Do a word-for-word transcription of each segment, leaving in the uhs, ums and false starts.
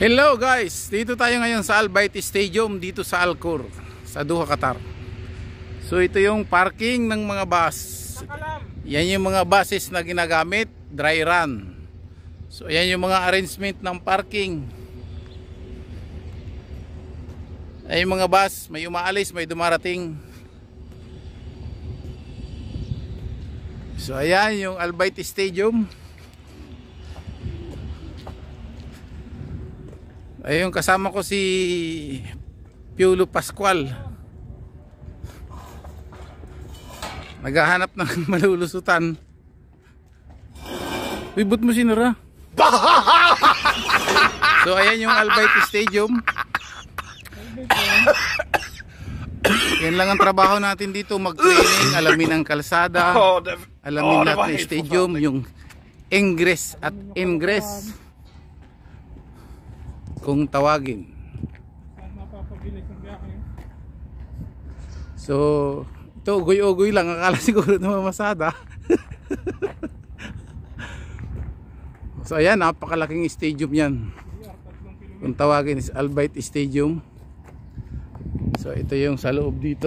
Hello guys, dito tayo ngayon sa Al Bayt Stadium dito sa Al Khor, sa Doha, Qatar. So ito yung parking ng mga bus. Yan yung mga buses na ginagamit, dry run. So yan yung mga arrangement ng parking. Ay yung mga bus, may umaalis, may dumarating. So ayan yung Al Bayt Stadium. Ayun, kasama ko si Piolo Pascual. Naghahanap ng malulusutan. Uy, ba't mo sinara? So ayan yung Al Bayt Stadium. Yan lang ang trabaho natin dito, mag-training, alamin ang kalsada, alamin natin yung stadium, yung ingress at ingress kung tawagin. So ito, ugoy-ugoy lang, akala siguro na mamasada. So ayan, napakalaking stadium yan. Kung tawagin is Al Bayt Stadium. So ito yung sa loob dito.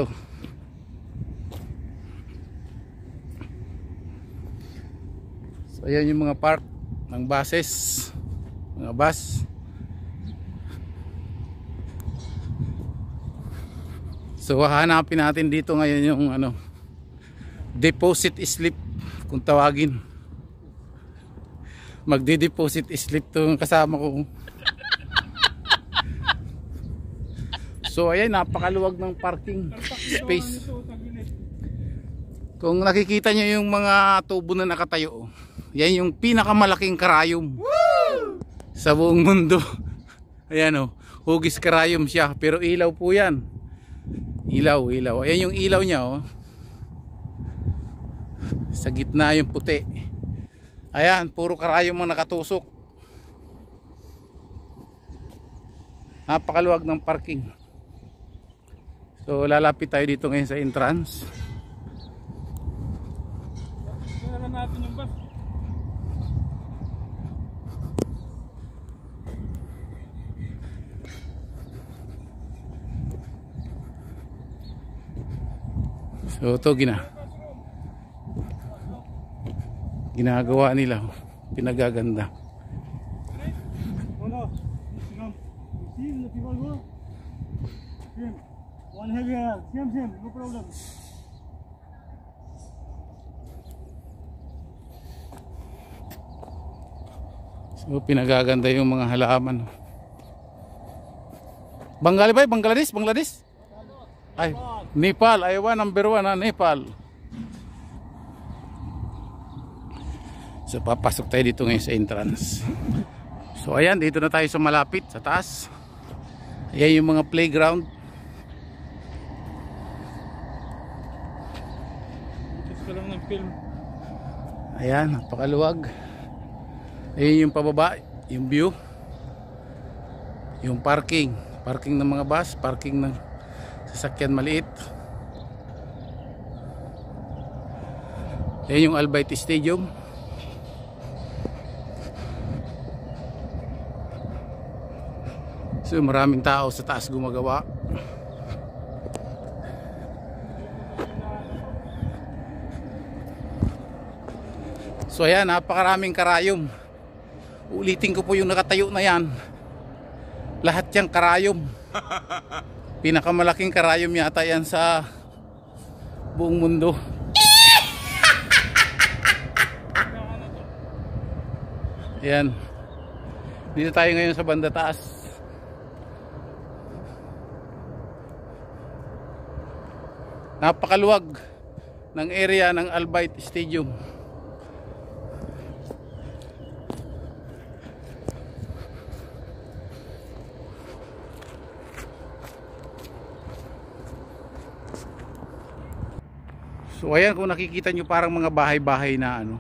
So ayan yung mga park ng buses, mga bus. So hahanapin natin dito ngayon yung ano, deposit slip kung tawagin. Magde-deposit slip to yung kasama ko. So ayan, napakaluwag ng parking space. Kung nakikita nyo yung mga tubo na nakatayo, yan yung pinakamalaking karayom sa buong mundo. Ayan o, hugis karayom siya, pero ilaw po yan. Ilaw, ilaw. Ayan yung ilaw niya oh. Sa gitna yung puti. Ayan, puro karayom ang nakatusok. Napakaluwag ng parking. So lalapit tayo dito ngayon sa entrance. Tingnan natin yung bus. So ito gina ginagawa nila, pinagaganda. So pinagaganda yung mga halaman. Bengali ba? Bangladesh? Bangladesh? Ay, Nepal. Aywa, number one na Nepal. So papasok tayo dito ngayon sa entrance. So ayan, dito na tayo sa malapit, sa taas. Ayan yung mga playground. Gusto lang ng film. Ayan, napakaluwag. Ayan yung pababa, yung view. Yung parking. Parking ng mga bus, parking ng sasakyan maliit. Ayan yung Al Bayt Stadium. So maraming tao sa taas gumagawa. So ayan, napakaraming karayom. Ulitin ko po yung nakatayo na yan. Lahat yung karayom. Pinakamalaking karayom yata yan sa buong mundo. Ayan. Dito tayo ngayon sa banda taas. Napakaluwag ng area ng Al Bayt Stadium. So ayan, kung nakikita nyo parang mga bahay-bahay na ano,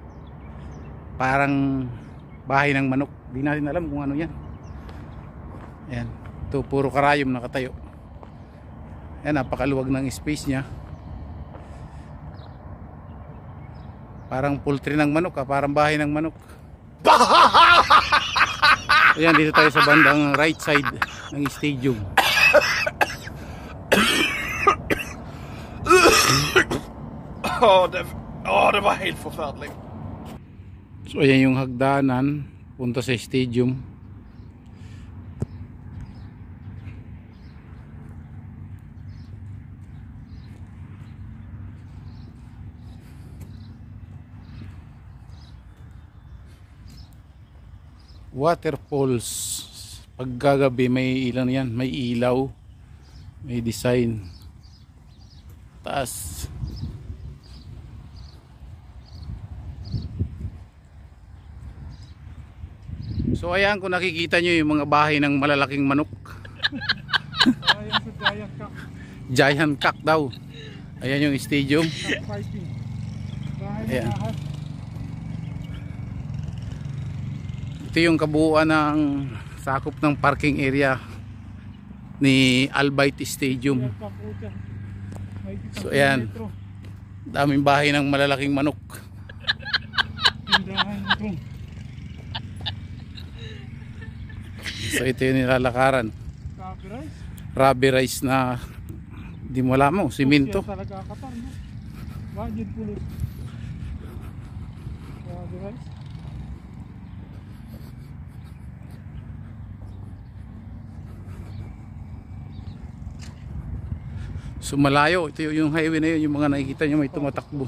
parang bahay ng manok. Di natin alam kung ano yan. Ayan, ito puro karayom nakatayo. Ayan, napakaluwag ng space nya. Parang poultry ng manok, ah. Parang bahay ng manok. Ayan, dito tayo sa bandang right side ng stadium. Åh, det, åh, det var helt forferdelig. So ayan yung hagdanan punta sa stadium. Waterfalls. Pagkagabi may ilan yan, may ilaw, may design. Taas. So ayan, kung nakikita nyo yung mga bahay ng malalaking manok. Ayan sa Giant Cock. Giant Cock daw. Ayan yung stadium. Fighting. Bahay ng Ayan. ahas. Ito yung kabuuan ng sakop ng parking area ni Albayt Stadium. Giant Cock po dyan. May isang So ayan, kilometro. daming bahay ng malalaking manok. Tindahan ito. So ito yung nilalakaran. Copyright. Rubberized na di mo alam mo, simento. Siya talaga katar, no? Budget pulis. Copyright. So malayo, ito yung highway na yun, yung mga nakikita nyo may tumatakbo.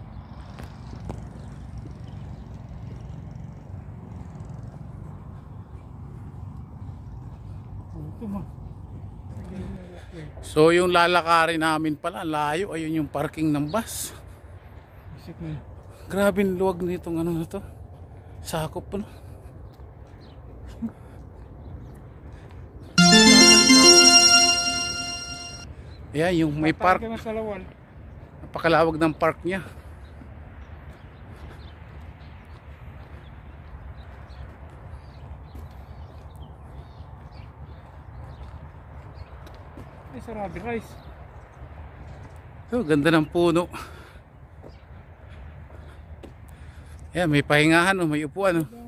Ito ma. So yung lalakarin namin pala, layo, ayun yung parking ng bus. Isip na. Grabe ang luwag nitong ano na to. Sakop po no. Ayan yung may park. Tatay ka na sa Lawal. Napakalawag ng park niya. Ay, sa Rabi Rice. So, ganda ng puno. Ayan, may pahingahan, oh, may upuan. Oh.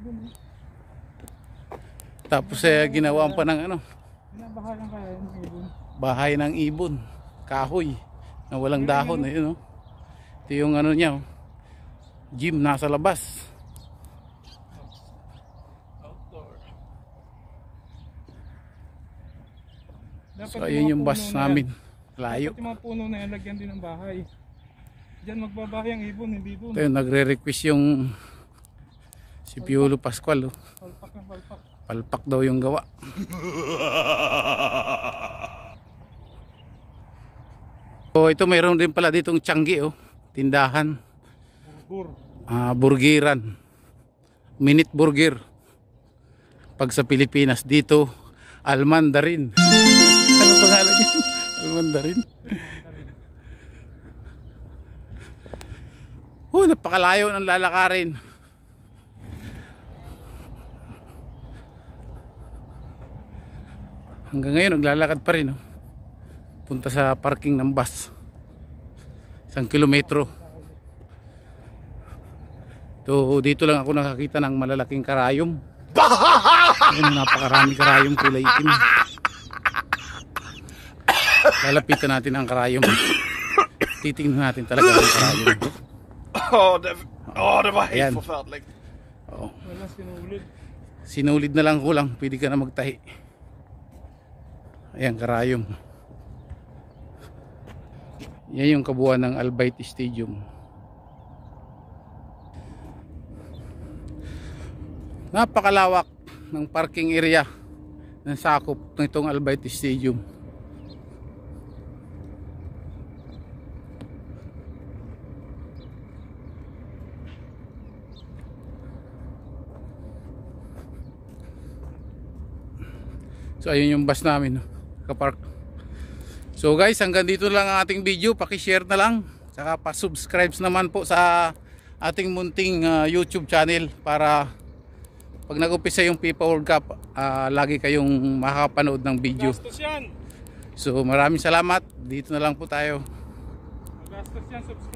Tapos eh, ginawa pa ng ano, Binabahayan kaya yung ibon. bahay ng ibon, kahoy na walang dahon. Ayun, oh. Ito yung ano niya, oh. Gym nasa labas. So ayun yung bus namin, layo. Dapat yung mga puno na yan, lagyan din ng bahay. Diyan magbabahay ang ibon, hindi doon. Ito yung nagre-request yung si Piolo Pascual, oh. Palpak ng palpak. Palpak daw yung gawa. So ito mayroon din pala ditong Tiangge, oh. Tindahan. Burgur. Ah, burgiran. Minute burger. Pag sa Pilipinas dito, Almandarin. Ano pangalan niya? Almandarin. Oh, napakalayo ng lalakarin. Hanggang ngayon naglalakad pa rin, oh. Punta sa parking ng bus. Isang kilometro. So, dito lang ako nakakita ng malalaking karayom. Ayun, napakaraming karayom kulay itim. Lalapitan natin ang karayom. Titingnan natin talaga ang karayom. Åh, det, åh, det var Ayan. helt forferdelig. Oo. Wala sinulid. Sinulid na lang kulang, pwede ka na magtahi. Ayan, karayom. Yan yung kabuuan ng Albayt Stadium. Napakalawak ng parking area ng sakop ng itong Albayt Stadium. So ayun yung bus namin, kapark. So guys, hanggang dito lang ang ating video. Paki-share na lang, saka pa-subscribe naman po sa ating munting uh, YouTube channel para pag nag-umpisa yung FIFA World Cup, uh, lagi kayong makakapanood ng video. Gastos yan. So maraming salamat. Dito na lang po tayo. Gastos yan. Subscribe.